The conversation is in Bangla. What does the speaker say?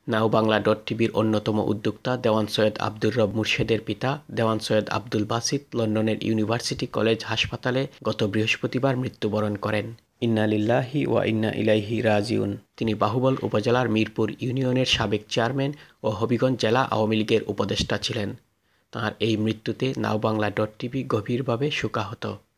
নাও বাংলা টিভির অন্যতম উদ্যোক্তা দেওয়ান সৈয়দ আব্দুর রব মুর্শেদের পিতা দেওয়ান সৈয়দ আব্দুল বাসিত লন্ডনের ইউনিভার্সিটি কলেজ হাসপাতালে গত বৃহস্পতিবার মৃত্যুবরণ করেন। ইন্না লিল্লাহি ওয়া ইন্না ইলাইহি রাজিউন। তিনি বাহুবল উপজেলার মিরপুর ইউনিয়নের সাবেক চেয়ারম্যান ও হবিগঞ্জ জেলা আওয়ামী লীগের উপদেষ্টা ছিলেন। তাঁর এই মৃত্যুতে নাও বাংলা টিভি গভীরভাবে শোকাহত।